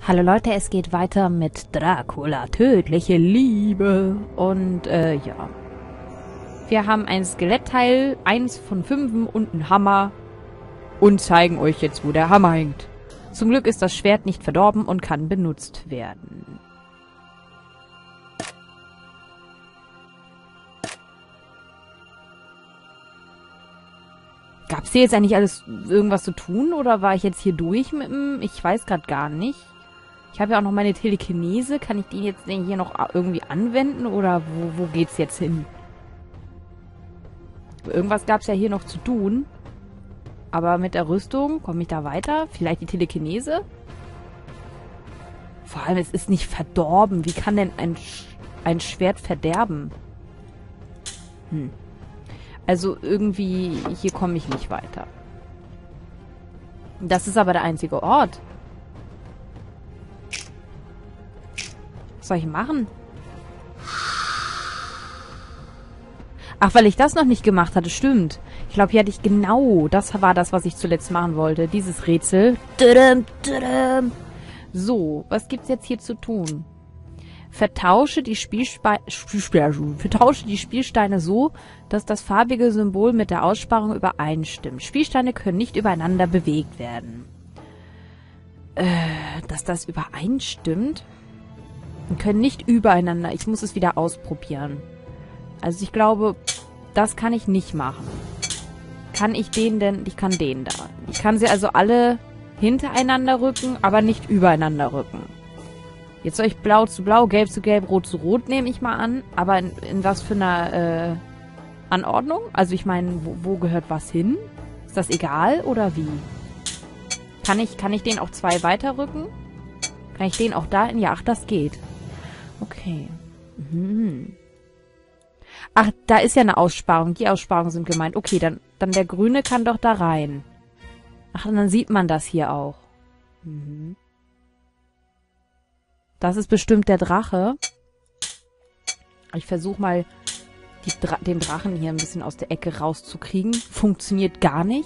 Hallo Leute, es geht weiter mit Dracula, tödliche Liebe. Und ja. Wir haben ein Skelettteil, 1 von 5 und einen Hammer. Und zeigen euch jetzt, wo der Hammer hängt. Zum Glück ist das Schwert nicht verdorben und kann benutzt werden. Gab es hier jetzt eigentlich alles irgendwas zu tun? Oder war ich jetzt hier durch mit dem... Ich weiß gerade gar nicht. Ich habe ja auch noch meine Telekinese. Kann ich die jetzt hier noch irgendwie anwenden? Oder wo geht's jetzt hin? Irgendwas gab es ja hier noch zu tun. Aber mit der Rüstung, komme ich da weiter? Vielleicht die Telekinese? Vor allem, es ist nicht verdorben. Wie kann denn ein Schwert verderben? Also irgendwie, hier komme ich nicht weiter. Das ist aber der einzige Ort. Was soll ich machen? Ach, weil ich das noch nicht gemacht hatte, stimmt. Ich glaube, hier hatte ich genau, das war das, was ich zuletzt machen wollte. Dieses Rätsel. So, was gibt's jetzt hier zu tun? Vertausche die Spielsteine so, dass das farbige Symbol mit der Aussparung übereinstimmt. Spielsteine können nicht übereinander bewegt werden. Dass das übereinstimmt? Und können nicht übereinander. Ich muss es wieder ausprobieren. Also ich glaube, das kann ich nicht machen. Kann ich den denn... Ich kann den da. Ich kann sie also alle hintereinander rücken, aber nicht übereinander rücken. Jetzt soll ich blau zu blau, gelb zu gelb, rot zu rot, nehme ich mal an. Aber in was für einer Anordnung? Also ich meine, wo gehört was hin? Ist das egal oder wie? Kann ich den auch 2 weiterrücken? Kann ich den auch da in... Ja, ach, das geht. Okay. Ach, da ist ja eine Aussparung. Die Aussparungen sind gemeint. Okay, dann der Grüne kann doch da rein. Ach, und dann sieht man das hier auch. Das ist bestimmt der Drache. Ich versuche mal, den Drachen hier ein bisschen aus der Ecke rauszukriegen. Funktioniert gar nicht.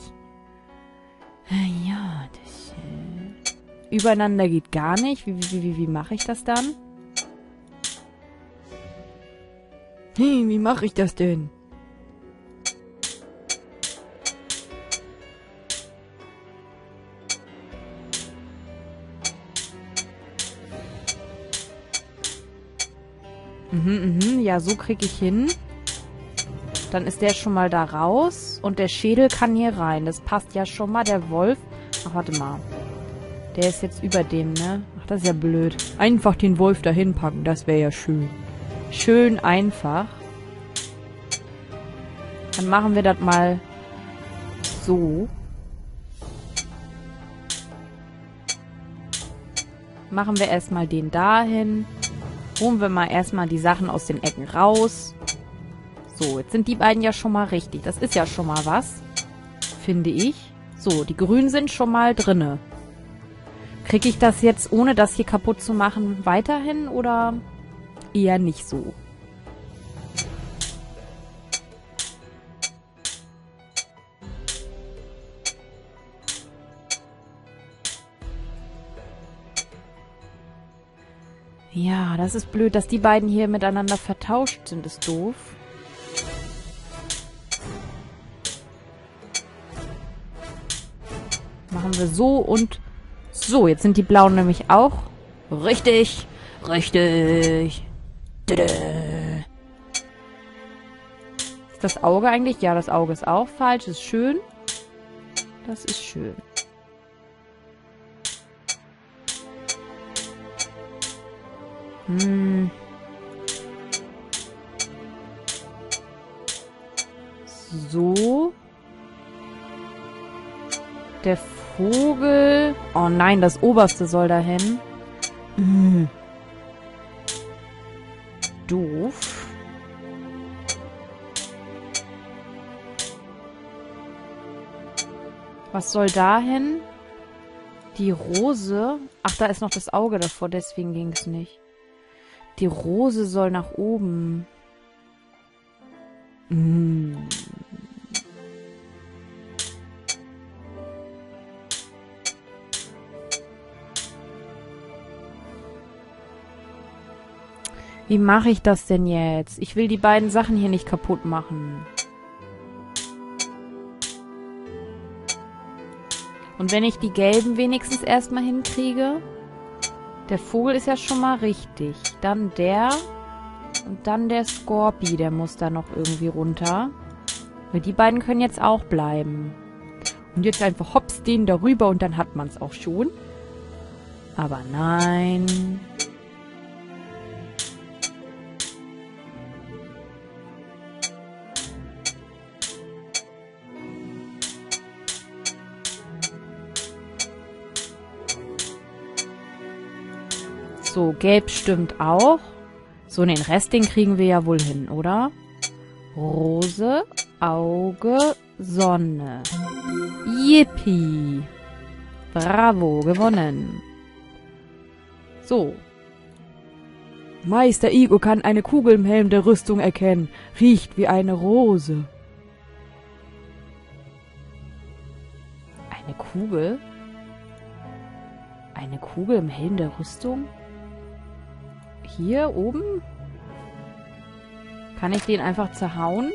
Ja, das... Übereinander geht gar nicht. Wie mache ich das dann? Hey, wie mache ich das denn? Ja, so kriege ich hin. Dann ist der schon mal da raus. Und der Schädel kann hier rein. Das passt ja schon mal. Der Wolf... Ach, warte mal. Der ist jetzt über dem, ne? Ach, das ist ja blöd. Einfach den Wolf dahin packen. Das wäre ja schön. Schön einfach. Dann machen wir das mal so. Machen wir erstmal den dahin. Holen wir mal erstmal die Sachen aus den Ecken raus. So, jetzt sind die beiden ja schon mal richtig. Das ist ja schon mal was, finde ich. So, die Grünen sind schon mal drinne. Kriege ich das jetzt, ohne das hier kaputt zu machen, weiterhin oder eher nicht so? Ja, das ist blöd, dass die beiden hier miteinander vertauscht sind, ist doof. Machen wir so und so. Jetzt sind die Blauen nämlich auch. Richtig, richtig. Ist das Auge eigentlich? Ja, das Auge ist auch falsch. Das ist schön. Das ist schön. So. Der Vogel. Oh nein, das Oberste soll dahin. Doof. Was soll dahin? Die Rose. Ach, da ist noch das Auge davor, deswegen ging es nicht. Die Rose soll nach oben. Wie mache ich das denn jetzt? Ich will die beiden Sachen hier nicht kaputt machen. Und wenn ich die gelben wenigstens erstmal hinkriege... Der Vogel ist ja schon mal richtig. Dann der. Und dann der Scorpi, der muss da noch irgendwie runter. Weil die beiden können jetzt auch bleiben. Und jetzt einfach hops den darüber und dann hat man es auch schon. Aber nein. So, gelb stimmt auch. So, den Rest, den kriegen wir ja wohl hin, oder? Rose, Auge, Sonne. Yippie. Bravo, gewonnen. So. Meister Igo kann eine Kugel im Helm der Rüstung erkennen. Riecht wie eine Rose. Eine Kugel? Eine Kugel im Helm der Rüstung? Hier oben? Kann ich den einfach zerhauen?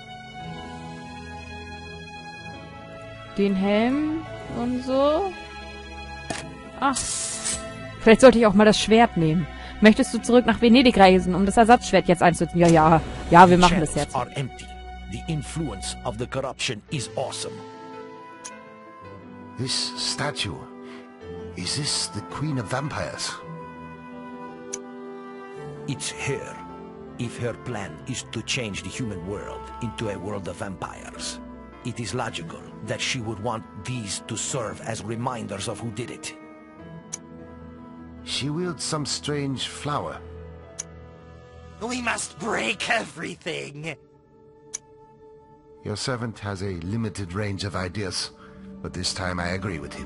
Den Helm und so? Ach. Vielleicht sollte ich auch mal das Schwert nehmen. Möchtest du zurück nach Venedig reisen, um das Ersatzschwert jetzt einzusetzen? Ja, wir machen das jetzt. The influence of the corruption is awesome. This statue, is this the Queen of Vampires? It's her. If her plan is to change the human world into a world of vampires, it is logical that she would want these to serve as reminders of who did it. She wields some strange flower. We must break everything! Your servant has a limited range of ideas, but this time I agree with him.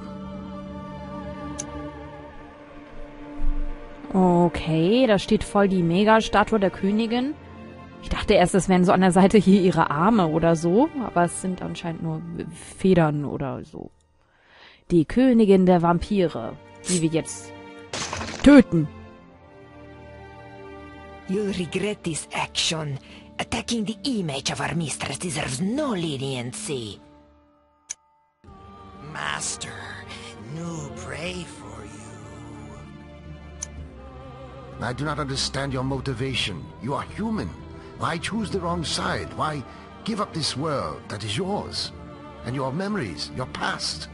Okay, da steht voll die Mega-Statue der Königin. Ich dachte erst, das wären so an der Seite hier ihre Arme oder so, aber es sind anscheinend nur Federn oder so. Die Königin der Vampire, die wir jetzt töten. You'll regret this action. Attacking the image of our mistress deserves no leniency. Master, new pray for you. I do not understand your motivation. You are human. Why choose the wrong side? Why give up this world that is yours? And your memories, your past?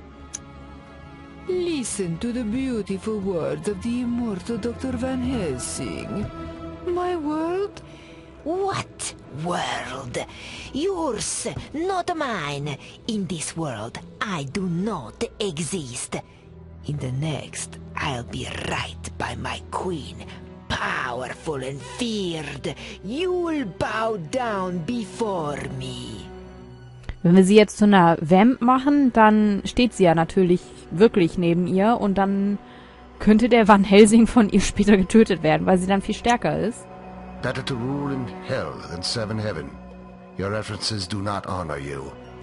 Listen to the beautiful words of the immortal Dr. Van Helsing. My world? What world? Yours, not mine. In this world, I do not exist. In the next, I'll be right by my queen, powerful and feared. You'll bow down before me. Wenn wir sie jetzt zu einer Vamp machen, dann steht sie ja natürlich wirklich neben ihr und dann könnte der Van Helsing von ihr später getötet werden, weil sie dann viel stärker ist. Better to rule in hell than serve in heaven. Your references do not honor you.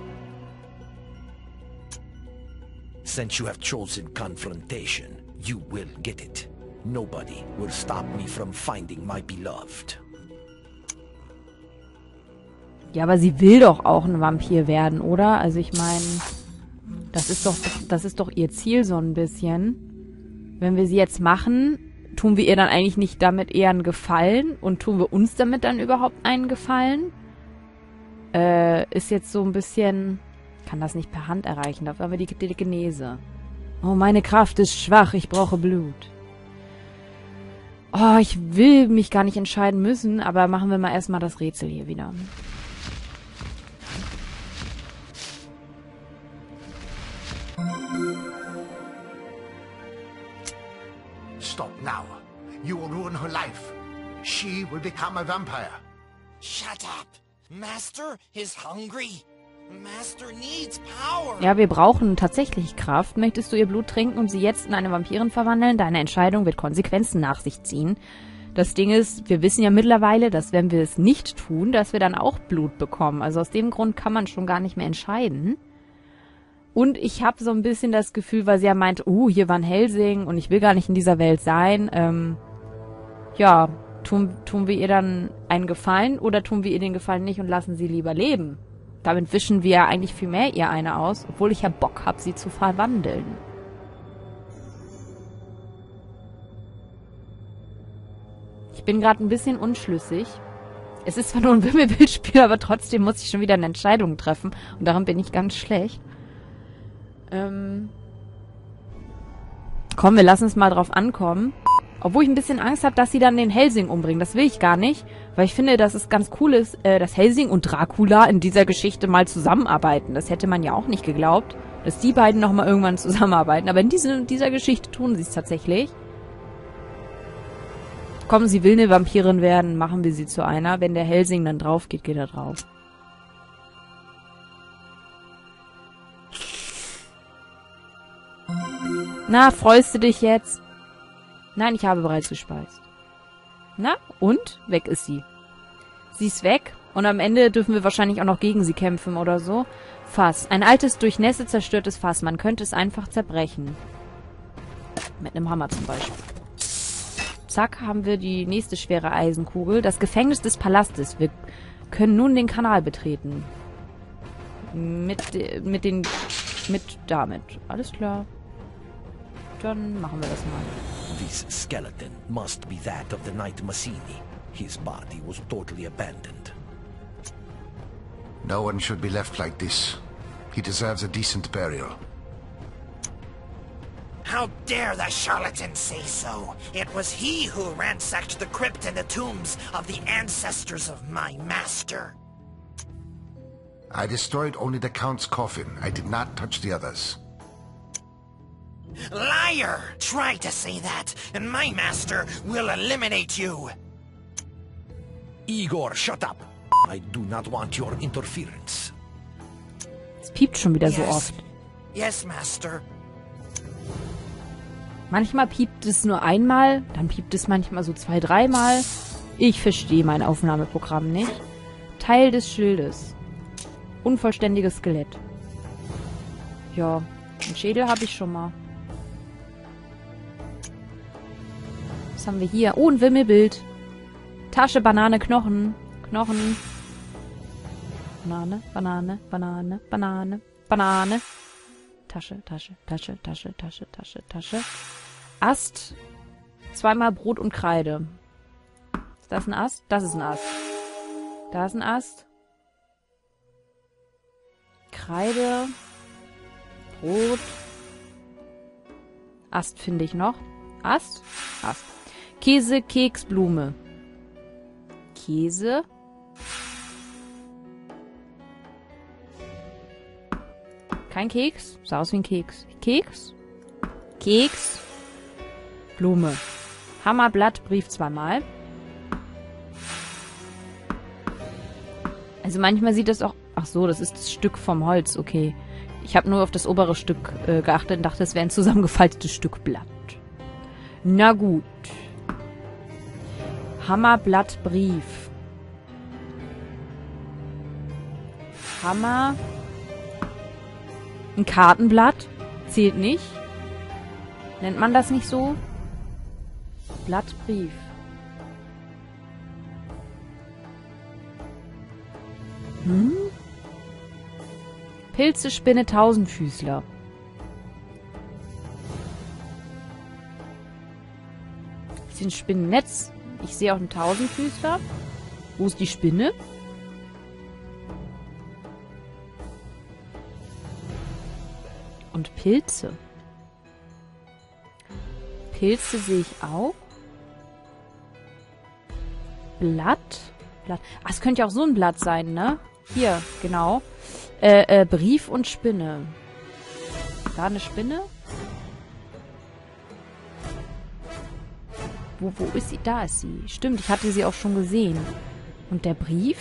Since you have chosen confrontation, you will get it. Nobody will stop me from finding my beloved. Ja, aber sie will doch auch ein Vampir werden, oder? Also ich meine, das ist doch ihr Ziel so ein bisschen. Wenn wir sie jetzt machen, tun wir ihr dann eigentlich nicht damit eher einen Gefallen? Und tun wir uns damit dann überhaupt einen Gefallen? Ist jetzt so ein bisschen... Kann das nicht per Hand erreichen, dafür haben wir die Telekinese. Oh, meine Kraft ist schwach, ich brauche Blut. Oh, ich will mich gar nicht entscheiden müssen, aber machen wir mal erstmal das Rätsel hier wieder. Stop now. You will ruin her life. She will become a vampire. Shut up! Master is hungry. Master needs power. Ja, wir brauchen tatsächlich Kraft. Möchtest du ihr Blut trinken und sie jetzt in eine Vampirin verwandeln? Deine Entscheidung wird Konsequenzen nach sich ziehen. Das Ding ist, wir wissen ja mittlerweile, dass wenn wir es nicht tun, dass wir dann auch Blut bekommen. Also aus dem Grund kann man schon gar nicht mehr entscheiden. Und ich habe so ein bisschen das Gefühl, weil sie ja meint, hier Van Helsing und ich will gar nicht in dieser Welt sein. Ja, Tun wir ihr dann einen Gefallen oder tun wir ihr den Gefallen nicht und lassen sie lieber leben? Damit wischen wir ja eigentlich viel mehr ihr eine aus, obwohl ich ja Bock habe, sie zu verwandeln. Ich bin gerade ein bisschen unschlüssig. Es ist zwar nur ein Wimmelbildspiel, aber trotzdem muss ich schon wieder eine Entscheidung treffen. Und daran bin ich ganz schlecht. Komm, wir lassen es mal drauf ankommen. Obwohl ich ein bisschen Angst habe, dass sie dann den Helsing umbringen. Das will ich gar nicht, weil ich finde, dass es ganz cool ist, dass Helsing und Dracula in dieser Geschichte mal zusammenarbeiten. Das hätte man ja auch nicht geglaubt, dass die beiden nochmal irgendwann zusammenarbeiten. Aber in dieser Geschichte tun sie es tatsächlich. Komm, sie will eine Vampirin werden, machen wir sie zu einer. Wenn der Helsing dann drauf geht, geht er drauf. Na, freust du dich jetzt? Nein, ich habe bereits gespeist. Na, und? Weg ist sie. Sie ist weg. Und am Ende dürfen wir wahrscheinlich auch noch gegen sie kämpfen oder so. Fass. Ein altes, durch Nässe zerstörtes Fass. Man könnte es einfach zerbrechen. Mit einem Hammer zum Beispiel. Zack, haben wir die nächste schwere Eisenkugel. Das Gefängnis des Palastes. Wir können nun den Kanal betreten. Damit. Alles klar. Dann machen wir das mal. This skeleton must be that of the Knight Massini. His body was totally abandoned. No one should be left like this. He deserves a decent burial. How dare the charlatan say so? It was he who ransacked the crypt and the tombs of the ancestors of my master. I destroyed only the Count's coffin. I did not touch the others. Liar! Try to say that, and my master will eliminate you. Igor, shut up! I do not want your interference. Es piept schon wieder so oft. Yes, Master. Manchmal piept es nur einmal, dann piept es manchmal so 2-, 3-mal. Ich verstehe mein Aufnahmeprogramm nicht. Teil des Schildes. Unvollständiges Skelett. Ja, einen Schädel habe ich schon mal. Was haben wir hier? Oh, ein Wimmelbild. Tasche, Banane, Knochen. Knochen. Banane, Banane, Banane, Banane, Banane. Tasche. Ast. 2-mal Brot und Kreide. Ist das ein Ast? Das ist ein Ast. Da ist ein Ast. Kreide. Brot. Ast finde ich noch. Ast? Ast. Käse, Keks, Blume. Käse. Kein Keks. Sah aus wie ein Keks. Keks. Keks. Blume. Hammerblatt, Brief 2-mal. Also manchmal sieht das auch... Ach so, das ist das Stück vom Holz. Okay. Ich habe nur auf das obere Stück geachtet und dachte, es wäre ein zusammengefaltetes Stück Blatt. Na gut. Hammerblatt, Brief. Hammer... Ein Kartenblatt. Zählt nicht. Nennt man das nicht so? Blattbrief. Pilze, Spinne, Tausendfüßler. Ich sehe ein Spinnennetz. Ich sehe auch einen Tausendfüßler. Wo ist die Spinne? Und Pilze. Pilze sehe ich auch. Blatt. Blatt. Ach, es könnte ja auch so ein Blatt sein, ne? Hier, genau. Brief und Spinne. Da eine Spinne? Wo ist sie? Da ist sie. Stimmt, ich hatte sie auch schon gesehen. Und der Brief?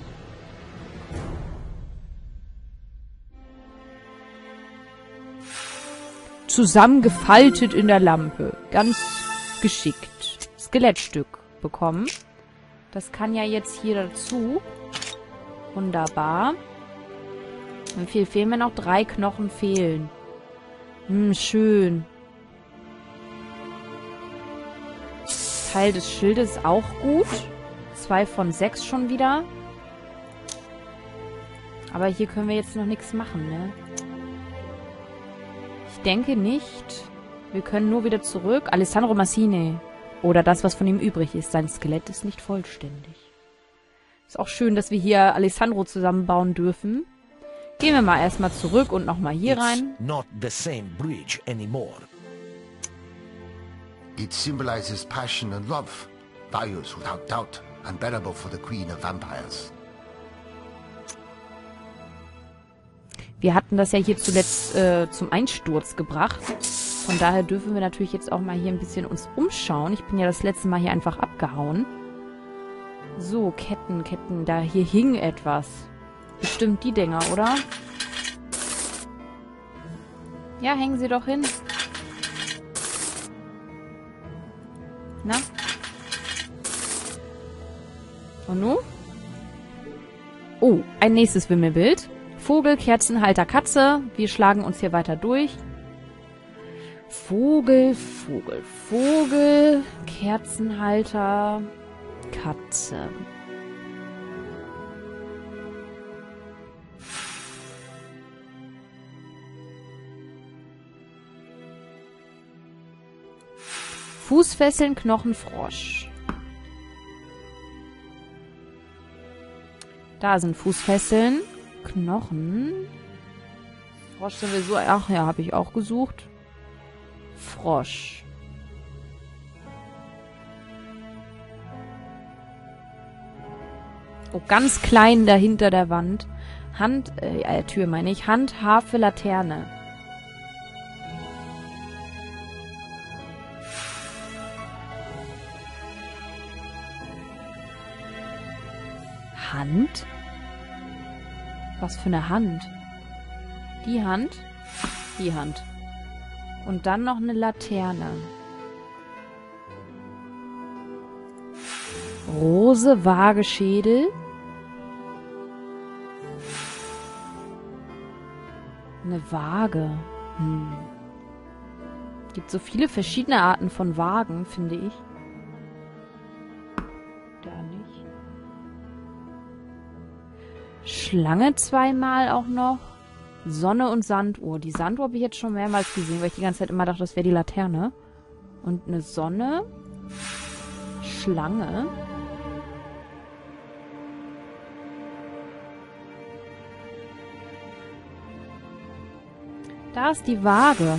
Zusammengefaltet in der Lampe. Ganz geschickt. Skelettstück bekommen. Das kann ja jetzt hier dazu. Wunderbar. Wie viel fehlen mir noch? 3 Knochen fehlen. Schön. Teil des Schildes auch gut. 2 von 6 schon wieder. Aber hier können wir jetzt noch nichts machen, ne? Ich denke nicht. Wir können nur wieder zurück. Alessandro Massine. Oder das, was von ihm übrig ist. Sein Skelett ist nicht vollständig. Ist auch schön, dass wir hier Alessandro zusammenbauen dürfen. Gehen wir mal erstmal zurück und nochmal hier rein. It's not the same bridge anymore. It symbolizes passion and love, values without doubt, unbearable for the Queen of Vampires. Wir hatten das ja hier zuletzt zum Einsturz gebracht. Von daher dürfen wir natürlich jetzt auch mal hier ein bisschen uns umschauen. Ich bin ja das letzte Mal hier einfach abgehauen. So, Ketten. Da hier hing etwas. Bestimmt die Dinger, oder? Ja, hängen sie doch hin. Na? Und nun? Oh, ein nächstes Wimmelbild. Vogel, Kerzenhalter, Katze. Wir schlagen uns hier weiter durch. Vogel, Kerzenhalter, Katze. Fußfesseln, Knochen, Frosch. Da sind Fußfesseln. Knochen. Frosch sowieso. Ach ja, habe ich auch gesucht. Frosch. Oh, ganz klein dahinter der Wand. Tür meine ich. Handhafe, Laterne. Hand? Was für eine Hand? Die Hand? Die Hand. Und dann noch eine Laterne. Rose, Waage, Schädel. Eine Waage. Gibt so viele verschiedene Arten von Wagen, finde ich. Da nicht. Schlange zweimal auch noch. Sonne und Sanduhr. Die Sanduhr habe ich jetzt schon mehrmals gesehen, weil ich die ganze Zeit immer dachte, das wäre die Laterne. Und eine Sonne. Schlange. Da ist die Waage.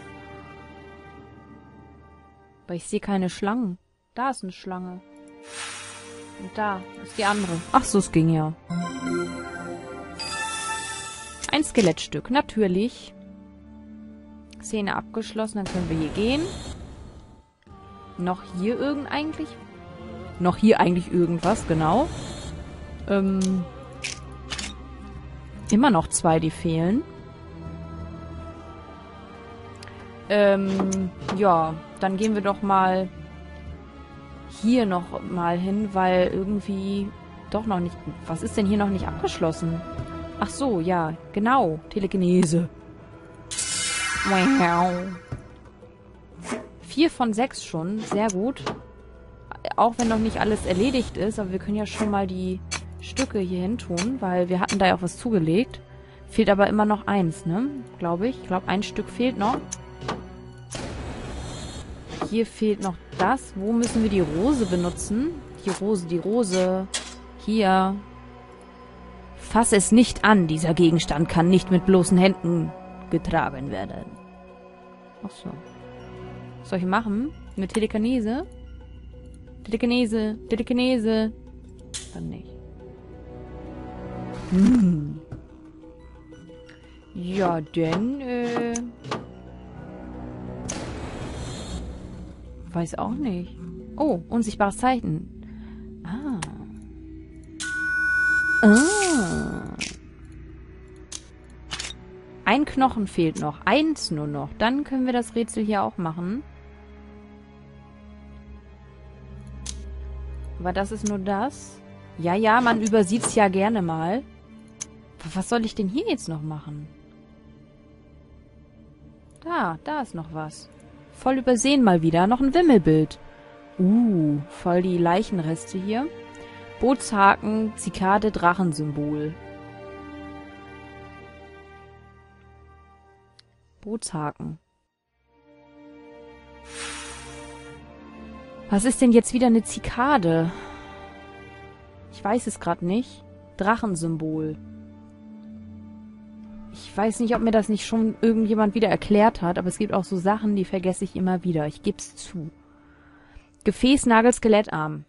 Aber ich sehe keine Schlangen. Da ist eine Schlange. Und da ist die andere. Ach so, es ging ja. Ein Skelettstück, natürlich. Szene abgeschlossen, dann können wir hier gehen. Noch hier eigentlich irgendwas, genau. Immer noch 2, die fehlen. Ja, dann gehen wir doch mal hier noch mal hin, weil irgendwie doch noch nicht... Was ist denn hier noch nicht abgeschlossen? Ach so, ja, genau. Telekinese. Wow. 4 von 6 schon. Sehr gut. Auch wenn noch nicht alles erledigt ist, aber wir können ja schon mal die Stücke hier hin tun, weil wir hatten da ja auch was zugelegt. Fehlt aber immer noch 1, ne? Glaube ich. Ich glaube, 1 Stück fehlt noch. Hier fehlt noch das. Wo müssen wir die Rose benutzen? Die Rose. Hier. Fass es nicht an. Dieser Gegenstand kann nicht mit bloßen Händen getragen werden. Ach so. Was soll ich machen? Mit Telekinese? Telekinese. Dann nicht. Ja, denn, weiß auch nicht. Oh, unsichtbares Zeichen. Ah. Ein Knochen fehlt noch. 1 nur noch. Dann können wir das Rätsel hier auch machen. Aber das ist nur das. Ja, man übersieht's ja gerne mal. Was soll ich denn hier jetzt noch machen? Da ist noch was. Voll übersehen mal wieder. Noch ein Wimmelbild. Voll die Leichenreste hier. Bootshaken, Zikade, Drachensymbol. Bootshaken. Was ist denn jetzt wieder eine Zikade? Ich weiß es gerade nicht. Drachensymbol. Ich weiß nicht, ob mir das nicht schon irgendjemand wieder erklärt hat, aber es gibt auch so Sachen, die vergesse ich immer wieder. Ich geb's zu. Gefäß, Nagel, Skelettarm.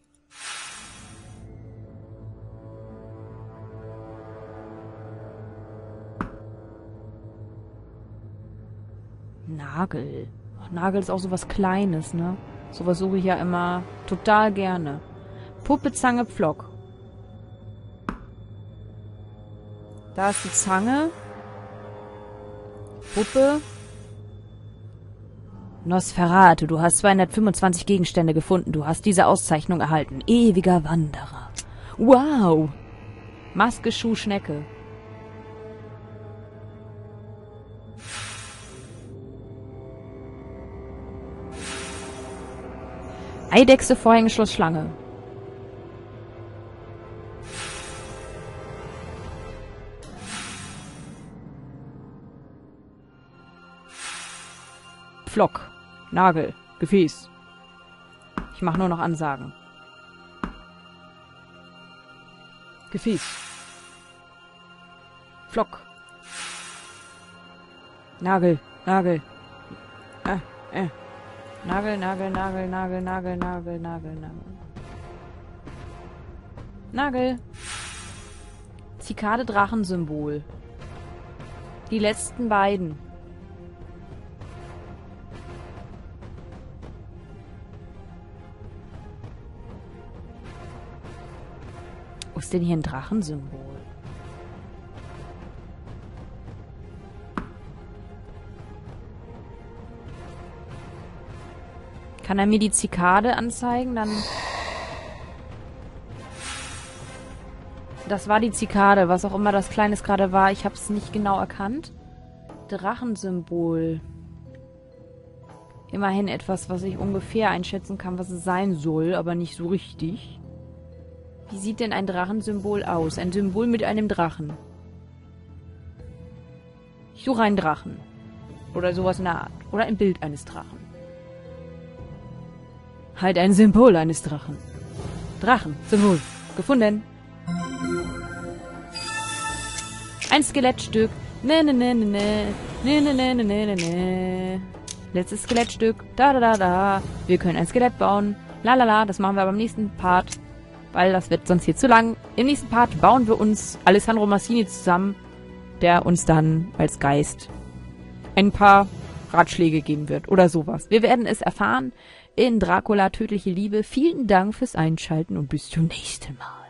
Nagel. Ach, Nagel ist auch sowas Kleines, ne? Sowas suche ich ja immer total gerne. Puppe, Zange, Pflock. Da ist die Zange. Puppe. Nosferatu, du hast 225 Gegenstände gefunden. Du hast diese Auszeichnung erhalten. Ewiger Wanderer. Wow. Maske, Schuh, Schnecke. Eidechse, Vorhängeschloss, Schlange. Pflock, Nagel, Gefäß. Ich mache nur noch Ansagen. Gefäß. Pflock. Nagel, Nagel. Nagel, Nagel, Nagel, Nagel, Nagel, Nagel, Nagel, Nagel. Nagel. Zikade, Drachensymbol. Die letzten beiden. Wo ist denn hier ein Drachensymbol? Kann er mir die Zikade anzeigen? Dann... Das war die Zikade, was auch immer das Kleines gerade war. Ich habe es nicht genau erkannt. Drachensymbol. Immerhin etwas, was ich ungefähr einschätzen kann, was es sein soll, aber nicht so richtig. Wie sieht denn ein Drachensymbol aus? Ein Symbol mit einem Drachen. Ich suche einen Drachen. Oder sowas in der Art. Oder ein Bild eines Drachen. Halt ein Symbol eines Drachen. Drachensymbol. Gefunden. Ein Skelettstück. Ne. Letztes Skelettstück. Da. Wir können ein Skelett bauen. Lalala, das machen wir beim nächsten Part. Weil das wird sonst hier zu lang. Im nächsten Part bauen wir uns Alessandro Massini zusammen, der uns dann als Geist ein paar Ratschläge geben wird. Oder sowas. Wir werden es erfahren in Dracula Tödliche Liebe. Vielen Dank fürs Einschalten und bis zum nächsten Mal.